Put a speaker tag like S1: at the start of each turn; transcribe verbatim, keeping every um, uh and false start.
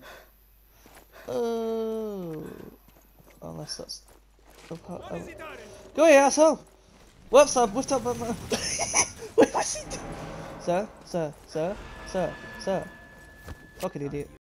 S1: Oh. Unless that's the part. Oh. Go here, asshole! Whoops, I've whipped up my. Wait, what's he doing? Sir, sir, sir, sir, sir. Fucking idiot.